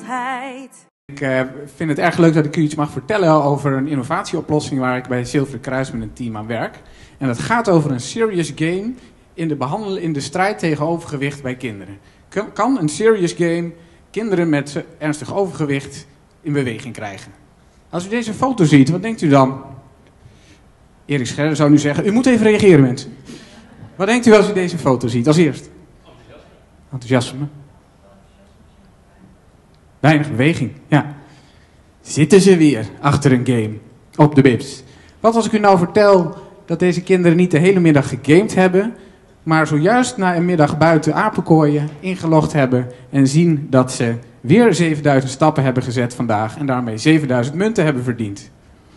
gezondheid. Ik vind het erg leuk dat ik u iets mag vertellen over een innovatieoplossing waar ik bij Zilveren Kruis met een team aan werk. En dat gaat over een serious game in de strijd tegen overgewicht bij kinderen. Kan een serious game kinderen met ernstig overgewicht in beweging krijgen? Als u deze foto ziet, wat denkt u dan? Erik Scherder zou nu zeggen, u moet even reageren, mensen. Wat denkt u als u deze foto ziet als eerst? Enthousiasme. Weinig beweging, ja. Zitten ze weer achter een game op de bibs? Wat als ik u nou vertel dat deze kinderen niet de hele middag gegamed hebben, maar zojuist na een middag buiten apenkooien ingelogd hebben en zien dat ze weer 7000 stappen hebben gezet vandaag en daarmee 7000 munten hebben verdiend?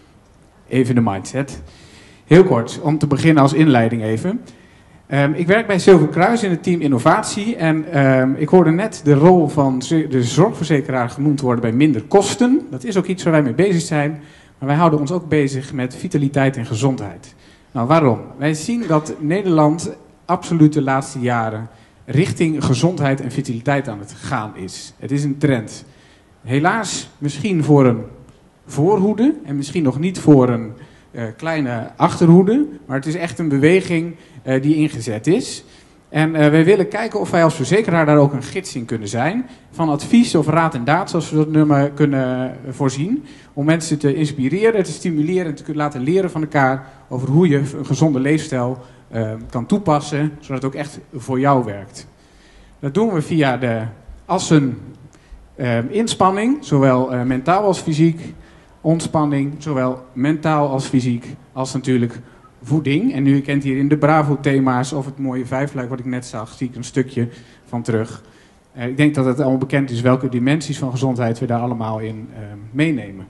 Even de mindset. Heel kort, om te beginnen als inleiding even. Ik werk bij Zilveren Kruis in het team innovatie en ik hoorde net de rol van de zorgverzekeraar genoemd worden bij minder kosten. Dat is ook iets waar wij mee bezig zijn, maar wij houden ons ook bezig met vitaliteit en gezondheid. Nou, waarom? Wij zien dat Nederland absoluut de laatste jaren richting gezondheid en vitaliteit aan het gaan is. Het is een trend. Helaas misschien voor een voorhoede en misschien nog niet voor een kleine achterhoede, maar het is echt een beweging die ingezet is. En wij willen kijken of wij als verzekeraar daar ook een gids in kunnen zijn, van advies of raad en daad, zoals we dat nummer kunnen voorzien, om mensen te inspireren, te stimuleren en te laten leren van elkaar over hoe je een gezonde leefstijl kan toepassen, zodat het ook echt voor jou werkt. Dat doen we via de assen inspanning, zowel mentaal als fysiek, ontspanning, zowel mentaal als fysiek, als natuurlijk voeding. En nu kent hier in de Bravo-thema's of het mooie vijfluik wat ik net zag, zie ik een stukje van terug. Ik denk dat het allemaal bekend is welke dimensies van gezondheid we daar allemaal in meenemen.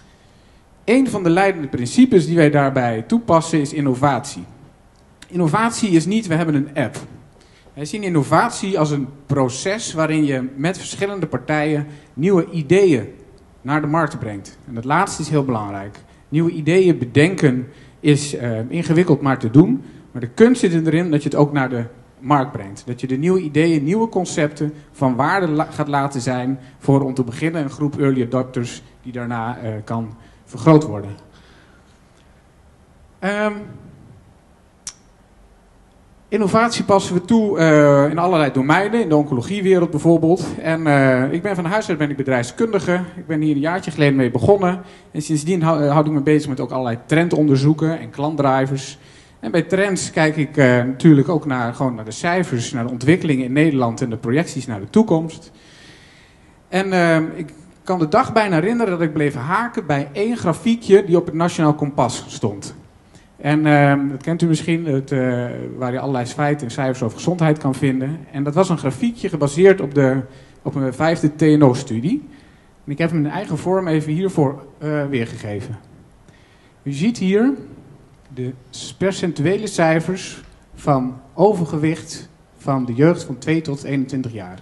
Een van de leidende principes die wij daarbij toepassen is innovatie. Innovatie is niet, we hebben een app. Wij zien innovatie als een proces waarin je met verschillende partijen nieuwe ideeën naar de markt brengt. En dat laatste is heel belangrijk. Nieuwe ideeën bedenken is ingewikkeld maar te doen. Maar de kunst zit erin dat je het ook naar de markt brengt. Dat je de nieuwe ideeën, nieuwe concepten van waarde gaat laten zijn voor, om te beginnen, een groep early adopters die daarna kan vergroot worden. Innovatie passen we toe in allerlei domeinen, in de oncologiewereld bijvoorbeeld. En ik ben van huis uit bedrijfskundige. Ik ben hier een jaartje geleden mee begonnen. En sindsdien houd ik me bezig met ook allerlei trendonderzoeken en klantdrivers. En bij trends kijk ik natuurlijk ook naar de cijfers, naar de ontwikkelingen in Nederland en de projecties naar de toekomst. En ik kan de dag bijna herinneren dat ik bleef haken bij één grafiekje die op het Nationaal Kompas stond. En dat kent u misschien, waar je allerlei feiten en cijfers over gezondheid kan vinden. En dat was een grafiekje gebaseerd op een 5e TNO-studie. En ik heb hem in eigen vorm even hiervoor weergegeven. U ziet hier de percentuele cijfers van overgewicht van de jeugd van 2 tot 21 jaar.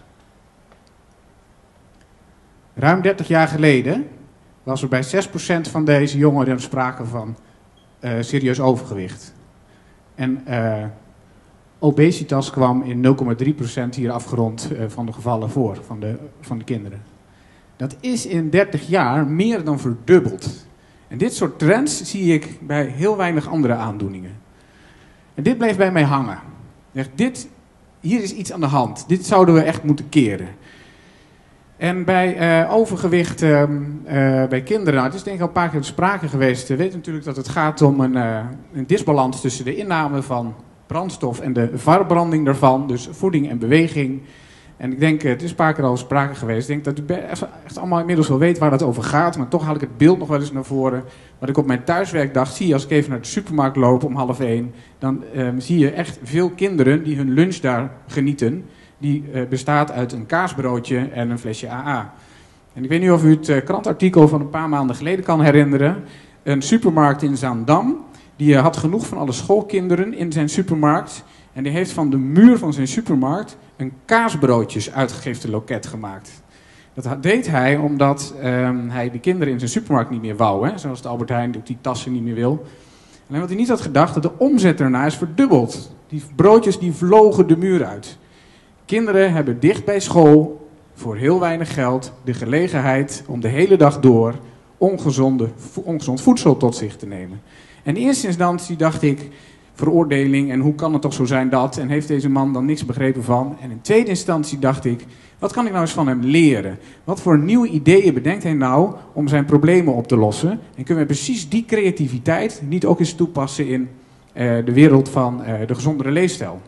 Ruim 30 jaar geleden was er bij 6% van deze jongeren sprake van serieus overgewicht. En obesitas kwam in 0,3% hier afgerond van de gevallen voor, van de kinderen. Dat is in 30 jaar meer dan verdubbeld. En dit soort trends zie ik bij heel weinig andere aandoeningen. En dit bleef bij mij hangen. Hier is iets aan de hand. Dit zouden we echt moeten keren. En bij overgewicht bij kinderen, nou, het is denk ik al een paar keer sprake geweest. We weten natuurlijk dat het gaat om een disbalans tussen de inname van brandstof en de verbranding daarvan. Dus voeding en beweging. En ik denk, het is een paar keer al sprake geweest. Ik denk dat u echt allemaal inmiddels wel weet waar het over gaat. Maar toch haal ik het beeld nog wel eens naar voren. Wat ik op mijn thuiswerkdag zie als ik even naar de supermarkt loop om 12:30. Dan zie je echt veel kinderen die hun lunch daar genieten. Die bestaat uit een kaasbroodje en een flesje AA. En ik weet niet of u het krantartikel van een paar maanden geleden kan herinneren. Een supermarkt in Zaandam, die had genoeg van alle schoolkinderen in zijn supermarkt. En die heeft van de muur van zijn supermarkt een kaasbroodjes uitgegifte loket gemaakt. Dat deed hij omdat hij de kinderen in zijn supermarkt niet meer wou. Hè? Zoals de Albert Heijn ook die tassen niet meer wil. En wat hij niet had gedacht, dat de omzet daarna is verdubbeld. Die broodjes die vlogen de muur uit. Kinderen hebben dicht bij school voor heel weinig geld de gelegenheid om de hele dag door ongezond voedsel tot zich te nemen. En in eerste instantie dacht ik, veroordeling en hoe kan het toch zo zijn dat? En heeft deze man dan niks begrepen van? En in tweede instantie dacht ik, wat kan ik nou eens van hem leren? Wat voor nieuwe ideeën bedenkt hij nou om zijn problemen op te lossen? En kunnen we precies die creativiteit niet ook eens toepassen in de wereld van de gezondere leefstijl?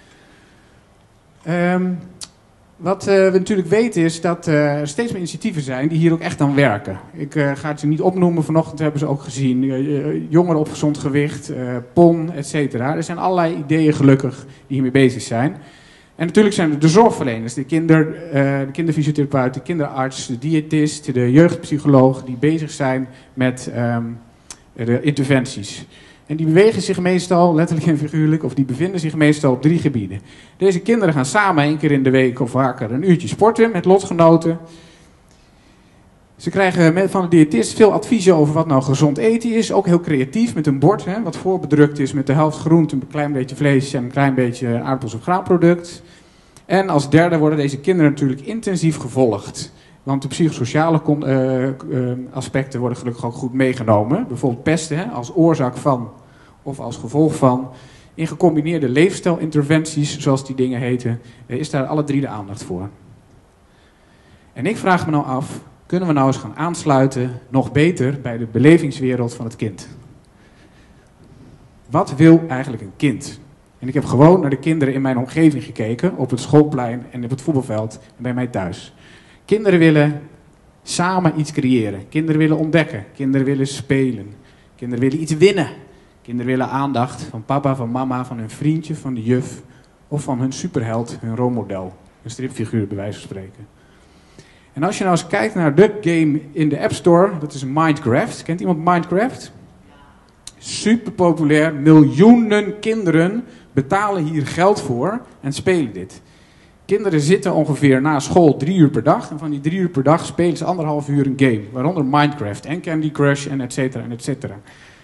Wat we natuurlijk weten is dat er steeds meer initiatieven zijn die hier ook echt aan werken. Ik ga het ze niet opnoemen, vanochtend hebben ze ook gezien. Jongeren op gezond gewicht, PON, et cetera. Er zijn allerlei ideeën gelukkig die hiermee bezig zijn. En natuurlijk zijn er de zorgverleners, de kinderfysiotherapeut, de kinderarts, de diëtist, de jeugdpsycholoog die bezig zijn met de interventies. En die bewegen zich meestal, letterlijk en figuurlijk, of die bevinden zich meestal op 3 gebieden. Deze kinderen gaan samen 1 keer in de week of vaker een uurtje sporten met lotgenoten. Ze krijgen van de diëtist veel adviezen over wat nou gezond eten is. Ook heel creatief met een bord, wat voorbedrukt is met de helft groente, een klein beetje vlees en een klein beetje aardappels of graanproduct. En als derde worden deze kinderen natuurlijk intensief gevolgd. Want de psychosociale aspecten worden gelukkig ook goed meegenomen. Bijvoorbeeld pesten als oorzaak van of als gevolg van. In gecombineerde leefstijlinterventies, zoals die dingen heten, is daar alle 3 de aandacht voor. En ik vraag me nou af, kunnen we nou eens gaan aansluiten, nog beter, bij de belevingswereld van het kind? Wat wil eigenlijk een kind? En ik heb gewoon naar de kinderen in mijn omgeving gekeken, op het schoolplein en op het voetbalveld en bij mij thuis. Kinderen willen samen iets creëren. Kinderen willen ontdekken. Kinderen willen spelen. Kinderen willen iets winnen. Kinderen willen aandacht van papa, van mama, van hun vriendje, van de juf of van hun superheld, hun rolmodel. Een stripfiguur bij wijze van spreken. En als je nou eens kijkt naar de game in de App Store, dat is Minecraft. Kent iemand Minecraft? Super populair. Miljoenen kinderen betalen hier geld voor en spelen dit. Kinderen zitten ongeveer na school 3 uur per dag. En van die 3 uur per dag spelen ze 1,5 uur een game. Waaronder Minecraft en Candy Crush en et cetera en et cetera.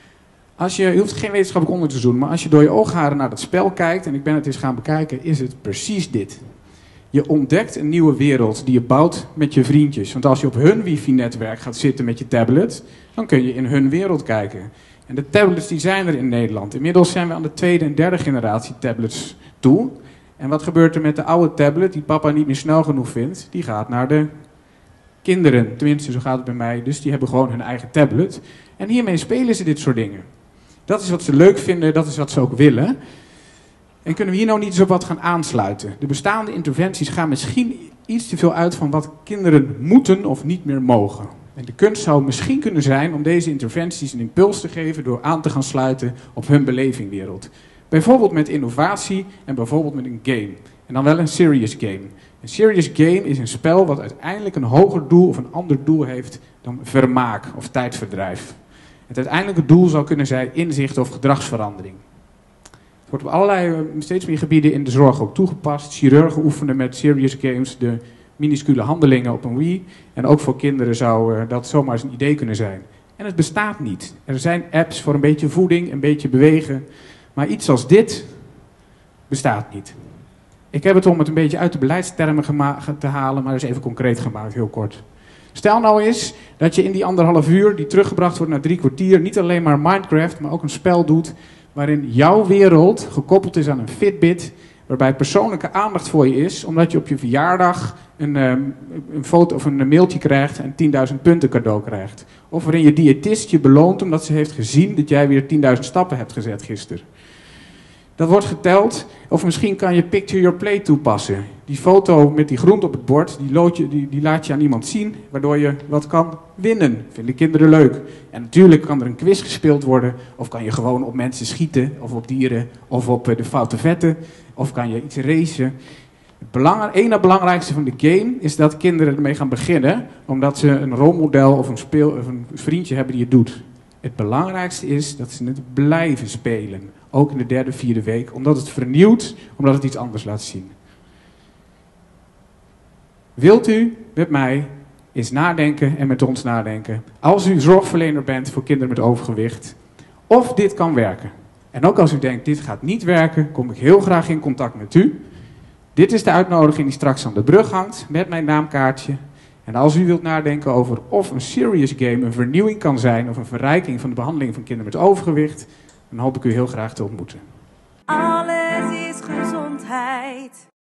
Je hoeft geen wetenschappelijk onderzoek te doen, maar als je door je oogharen naar dat spel kijkt, en ik ben het eens gaan bekijken, is het precies dit. Je ontdekt een nieuwe wereld die je bouwt met je vriendjes. Want als je op hun wifi-netwerk gaat zitten met je tablet, dan kun je in hun wereld kijken. En de tablets die zijn er in Nederland. Inmiddels zijn we aan de 2e en 3e generatie tablets toe. En wat gebeurt er met de oude tablet die papa niet meer snel genoeg vindt? Die gaat naar de kinderen. Tenminste, zo gaat het bij mij. Dus die hebben gewoon hun eigen tablet. En hiermee spelen ze dit soort dingen. Dat is wat ze leuk vinden, dat is wat ze ook willen. En kunnen we hier nou niet eens op wat gaan aansluiten? De bestaande interventies gaan misschien iets te veel uit van wat kinderen moeten of niet meer mogen. En de kunst zou misschien kunnen zijn om deze interventies een impuls te geven door aan te gaan sluiten op hun belevingwereld. Bijvoorbeeld met innovatie en bijvoorbeeld met een game. En dan wel een serious game. Een serious game is een spel wat uiteindelijk een hoger doel of een ander doel heeft dan vermaak of tijdverdrijf. Het uiteindelijke doel zou kunnen zijn inzicht of gedragsverandering. Het wordt op allerlei, steeds meer gebieden in de zorg ook toegepast. Chirurgen oefenen met serious games de minuscule handelingen op een Wii. En ook voor kinderen zou dat zomaar eens een idee kunnen zijn. En het bestaat niet. Er zijn apps voor een beetje voeding, een beetje bewegen. Maar iets als dit bestaat niet. Ik heb het om het een beetje uit de beleidstermen te halen, maar dus even concreet gemaakt, heel kort. Stel nou eens dat je in die 1,5 uur, die teruggebracht wordt naar 3 kwartier, niet alleen maar Minecraft, maar ook een spel doet waarin jouw wereld gekoppeld is aan een Fitbit, waarbij persoonlijke aandacht voor je is, omdat je op je verjaardag een foto of een mailtje krijgt en 10.000 punten cadeau krijgt. Of waarin je diëtist je beloont omdat ze heeft gezien dat jij weer 10.000 stappen hebt gezet gisteren. Dat wordt geteld. Of misschien kan je Picture Your Plate toepassen. Die foto met die groente op het bord, die laat je aan iemand zien, waardoor je wat kan winnen. Vinden kinderen leuk. En natuurlijk kan er een quiz gespeeld worden, of kan je gewoon op mensen schieten, of op dieren, of op de foute vetten, of kan je iets racen. Het ene belangrijkste van de game is dat kinderen ermee gaan beginnen, omdat ze een rolmodel of een vriendje hebben die het doet. Het belangrijkste is dat ze het blijven spelen. Ook in de 3e, 4e week. Omdat het vernieuwt, omdat het iets anders laat zien. Wilt u met mij eens nadenken en met ons nadenken. Als u zorgverlener bent voor kinderen met overgewicht. Of dit kan werken. En ook als u denkt, dit gaat niet werken, kom ik heel graag in contact met u. Dit is de uitnodiging die straks aan de brug hangt met mijn naamkaartje. En als u wilt nadenken over of een serious game een vernieuwing kan zijn of een verrijking van de behandeling van kinderen met overgewicht, dan hoop ik u heel graag te ontmoeten. Alles is gezondheid.